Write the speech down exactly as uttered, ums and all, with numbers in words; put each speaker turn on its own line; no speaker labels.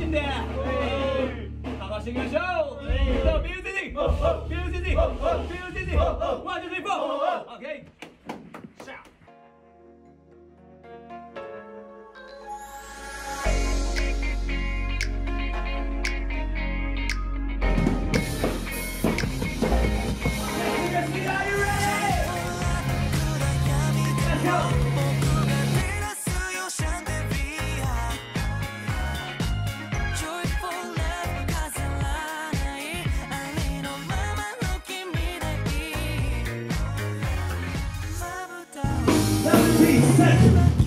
心でかましていきましょう。さあミュージックミュージックミュージックワンツースリーフォー。オッケー。Set.